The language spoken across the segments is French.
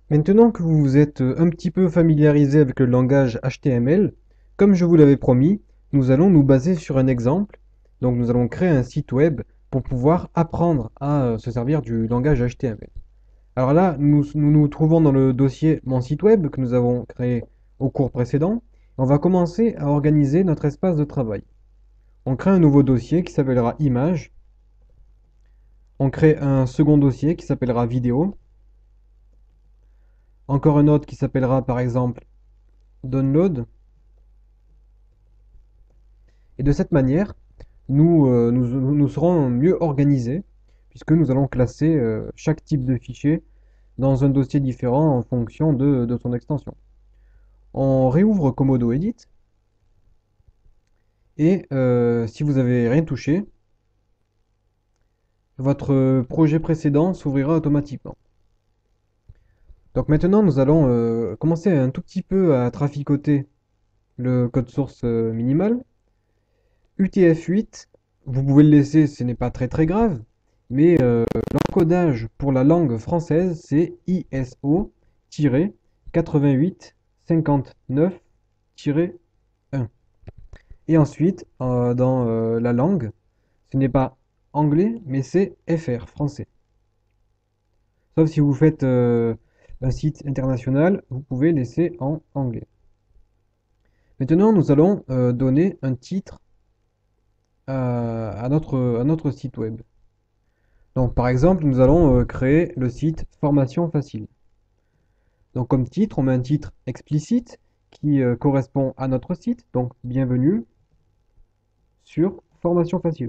Maintenant que vous vous êtes un petit peu familiarisé avec le langage HTML, comme je vous l'avais promis, nous allons nous baser sur un exemple. Donc nous allons créer un site web pour pouvoir apprendre à se servir du langage HTML. Alors là, nous trouvons dans le dossier Mon site web que nous avons créé au cours précédent. On va commencer à organiser notre espace de travail. On crée un nouveau dossier qui s'appellera Images. On crée un second dossier qui s'appellera Vidéo. Encore un autre qui s'appellera par exemple Download. Et de cette manière, nous serons mieux organisés puisque nous allons classer chaque type de fichier dans un dossier différent en fonction de son extension. On réouvre Komodo Edit et si vous n'avez rien touché, votre projet précédent s'ouvrira automatiquement. Donc maintenant, nous allons commencer un tout petit peu à traficoter le code source minimal. UTF-8, vous pouvez le laisser, ce n'est pas très grave, mais l'encodage pour la langue française, c'est ISO-8859-1. Et ensuite, dans la langue, ce n'est pas anglais, mais c'est FR, français. Sauf si vous faites un site international, vous pouvez laisser en anglais. Maintenant, nous allons donner un titre à notre site web. Donc, par exemple, nous allons créer le site Formation Facile. Donc, comme titre, on met un titre explicite qui correspond à notre site. Donc, bienvenue sur Formation Facile.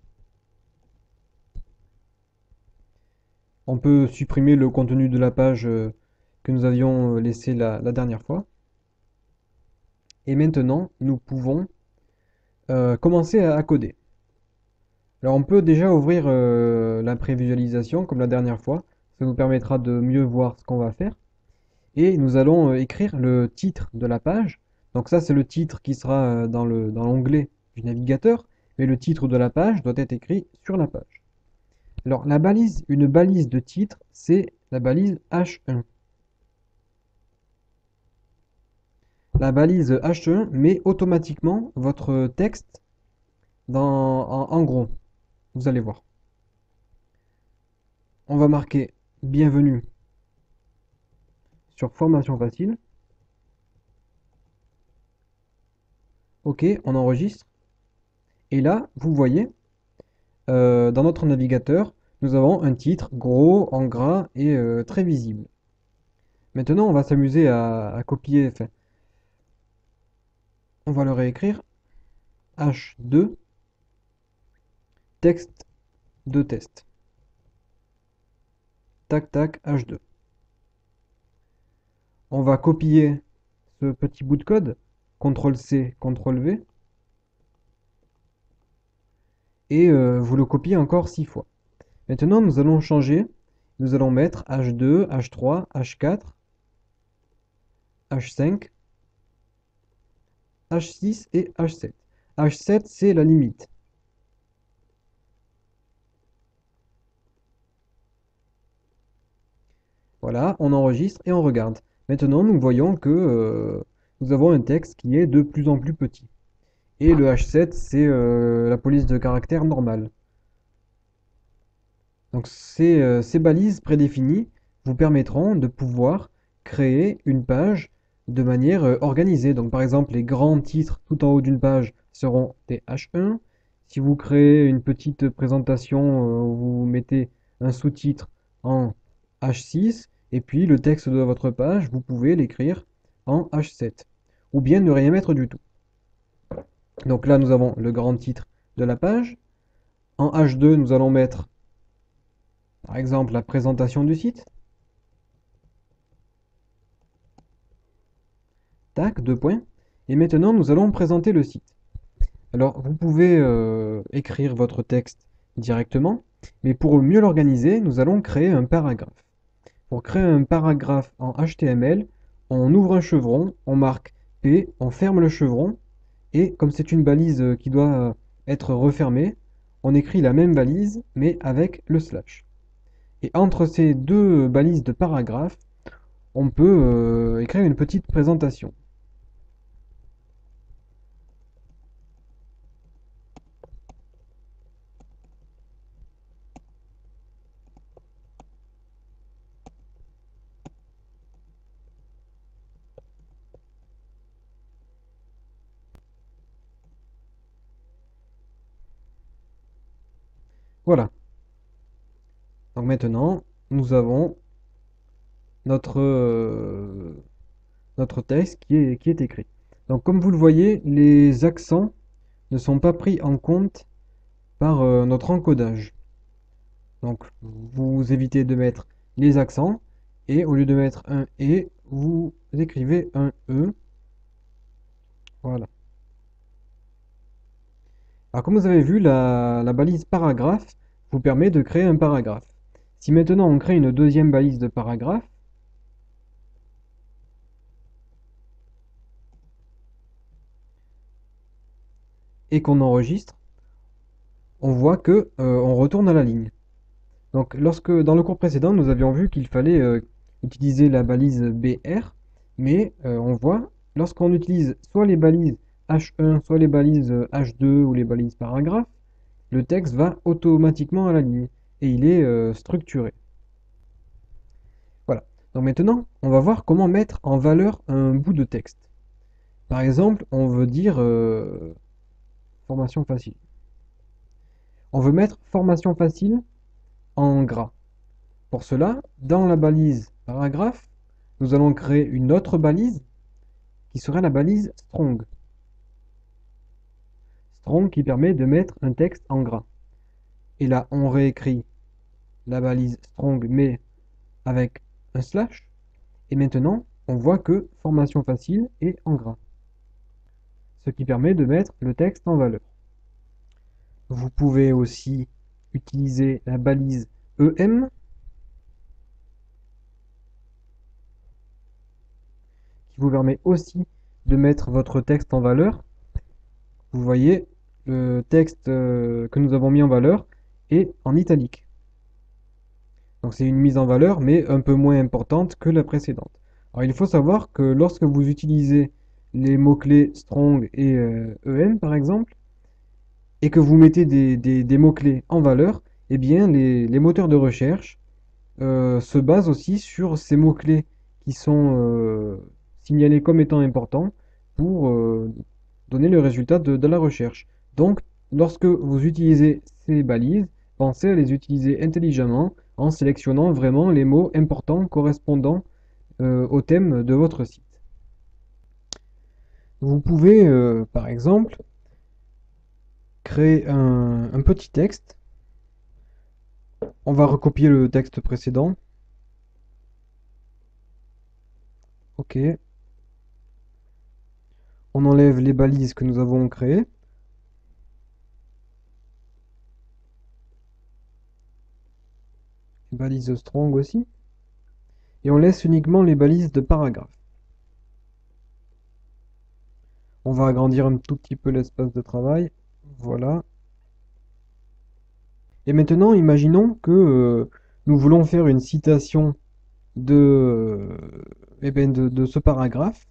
On peut supprimer le contenu de la page que nous avions laissé la dernière fois. Et maintenant, nous pouvons commencer à coder. Alors, on peut déjà ouvrir la prévisualisation comme la dernière fois. Ça nous permettra de mieux voir ce qu'on va faire. Et nous allons écrire le titre de la page. Donc ça, c'est le titre qui sera dans l'onglet du navigateur, mais le titre de la page doit être écrit sur la page. Alors une balise de titre, c'est la balise H1. La balise H1 met automatiquement votre texte en gros. Vous allez voir. On va marquer bienvenue sur formation facile. OK, on enregistre. Et là, vous voyez, dans notre navigateur, nous avons un titre gros, en gras et très visible. Maintenant, on va s'amuser à copier, enfin, on va le réécrire. H2, texte de test. Tac, tac, H2. On va copier ce petit bout de code, CTRL-C, CTRL-V, et vous le copiez encore 6 fois. Maintenant, nous allons changer. Nous allons mettre H2, H3, H4, H5, H6 et H7. H7, c'est la limite. Voilà, on enregistre et on regarde. Maintenant, nous voyons que nous avons un texte qui est de plus en plus petit. Et le H7, c'est la police de caractère normale. Donc ces balises prédéfinies vous permettront de pouvoir créer une page de manière organisée. Donc par exemple, les grands titres tout en haut d'une page seront des H1. Si vous créez une petite présentation, vous mettez un sous-titre en H6 et puis le texte de votre page, vous pouvez l'écrire en H7 ou bien ne rien mettre du tout. Donc là, nous avons le grand titre de la page. En H2, nous allons mettre par exemple la présentation du site. Tac, deux points. Et maintenant, nous allons présenter le site. Alors, vous pouvez écrire votre texte directement, mais pour mieux l'organiser, nous allons créer un paragraphe. Pour créer un paragraphe en HTML, on ouvre un chevron, on marque P, on ferme le chevron, et comme c'est une balise qui doit être refermée, on écrit la même balise, mais avec le slash. Et entre ces deux balises de paragraphe, on peut écrire une petite présentation. Voilà. Donc maintenant, nous avons notre texte qui est écrit. Donc comme vous le voyez, les accents ne sont pas pris en compte par notre encodage. Donc vous évitez de mettre les accents et au lieu de mettre un et, vous écrivez un e. Voilà. Alors comme vous avez vu, la balise paragraphe vous permet de créer un paragraphe. Si maintenant on crée une deuxième balise de paragraphe, et qu'on enregistre, on voit que on retourne à la ligne. Donc lorsque dans le cours précédent, nous avions vu qu'il fallait utiliser la balise BR, mais on voit lorsqu'on utilise soit les balises H1, soit les balises H2 ou les balises paragraphes, le texte va automatiquement à la ligne et il est structuré. Voilà. Donc maintenant, on va voir comment mettre en valeur un bout de texte. Par exemple, on veut dire formation facile. On veut mettre formation facile en gras. Pour cela, dans la balise paragraphe, nous allons créer une autre balise qui sera la balise strong. Strong qui permet de mettre un texte en gras. Et là, on réécrit la balise strong mais avec un slash. Et maintenant, on voit que formation facile est en gras. Ce qui permet de mettre le texte en valeur. Vous pouvez aussi utiliser la balise EM qui vous permet aussi de mettre votre texte en valeur. Vous voyez, le texte que nous avons mis en valeur est en italique. Donc c'est une mise en valeur, mais un peu moins importante que la précédente. Alors il faut savoir que lorsque vous utilisez les mots-clés strong et EM par exemple, et que vous mettez des mots-clés en valeur, eh bien les moteurs de recherche se basent aussi sur ces mots-clés qui sont signalés comme étant importants pour donner le résultat de la recherche. Donc, lorsque vous utilisez ces balises, pensez à les utiliser intelligemment en sélectionnant vraiment les mots importants correspondant au thème de votre site. Vous pouvez, par exemple, créer un petit texte. On va recopier le texte précédent. Ok. On enlève les balises que nous avons créées. Les balises strong aussi. Et on laisse uniquement les balises de paragraphe. On va agrandir un tout petit peu l'espace de travail. Voilà. Et maintenant, imaginons que nous voulons faire une citation de ce paragraphe.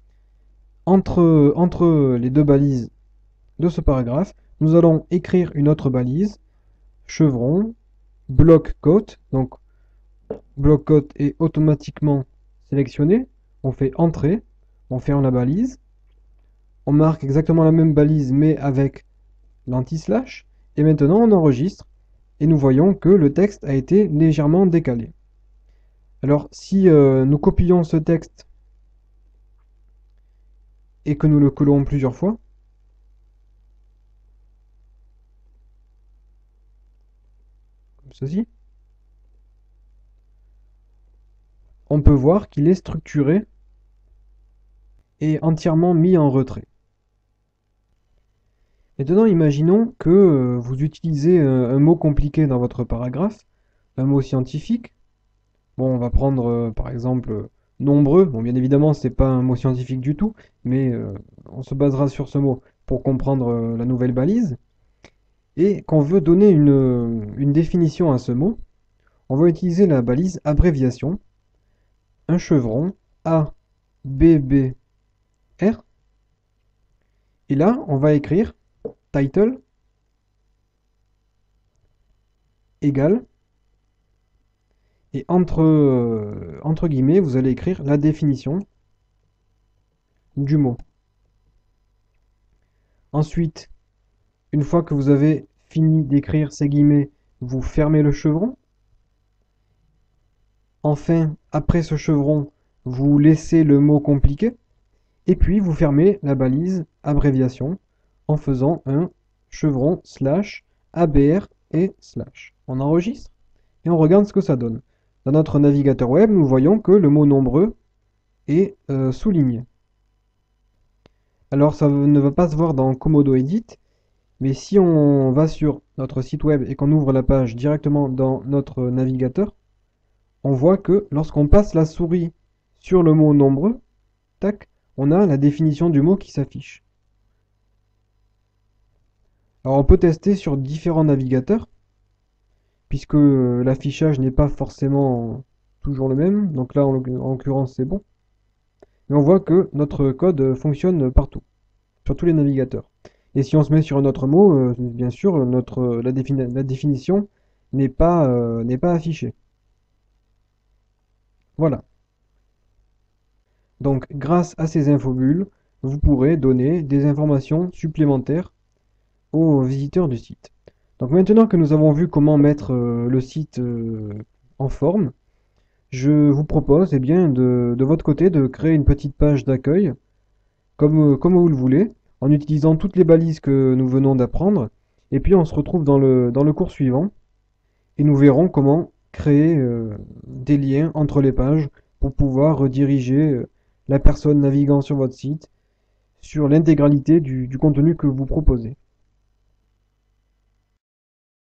Entre les deux balises de ce paragraphe, nous allons écrire une autre balise, chevron, bloc quote. Donc, bloc quote est automatiquement sélectionné. On fait entrée, on ferme la balise. On marque exactement la même balise mais avec l'anti-slash. Et maintenant, on enregistre. Et nous voyons que le texte a été légèrement décalé. Alors, si nous copions ce texte et que nous le collons plusieurs fois, comme ceci, on peut voir qu'il est structuré et entièrement mis en retrait. Maintenant, imaginons que vous utilisez un mot compliqué dans votre paragraphe, un mot scientifique. Bon, on va prendre par exemple nombreux. Bon, bien évidemment, c'est pas un mot scientifique du tout, mais on se basera sur ce mot pour comprendre la nouvelle balise. Et qu'on veut donner une définition à ce mot, on va utiliser la balise abréviation. un chevron A, B, B, R. Et là, on va écrire title égale, et entre guillemets, vous allez écrire la définition du mot. Ensuite, une fois que vous avez fini d'écrire ces guillemets, vous fermez le chevron. Enfin, après ce chevron, vous laissez le mot compliqué. Et puis, vous fermez la balise abréviation en faisant un chevron slash ABR et slash. On enregistre et on regarde ce que ça donne. Dans notre navigateur web, nous voyons que le mot nombreux est souligné. Alors, ça ne va pas se voir dans Komodo Edit, mais si on va sur notre site web et qu'on ouvre la page directement dans notre navigateur, on voit que lorsqu'on passe la souris sur le mot nombreux, tac, on a la définition du mot qui s'affiche. Alors on peut tester sur différents navigateurs, puisque l'affichage n'est pas forcément toujours le même. Donc là, en l'occurrence, c'est bon. Mais on voit que notre code fonctionne partout, sur tous les navigateurs. Et si on se met sur un autre mot, bien sûr, la définition n'est pas affichée. Voilà. Donc, grâce à ces infobulles, vous pourrez donner des informations supplémentaires aux visiteurs du site. Donc maintenant que nous avons vu comment mettre le site en forme, je vous propose eh bien, de votre côté de créer une petite page d'accueil comme vous le voulez, en utilisant toutes les balises que nous venons d'apprendre. Et puis on se retrouve dans le cours suivant et nous verrons comment créer des liens entre les pages pour pouvoir rediriger la personne naviguant sur votre site sur l'intégralité du contenu que vous proposez.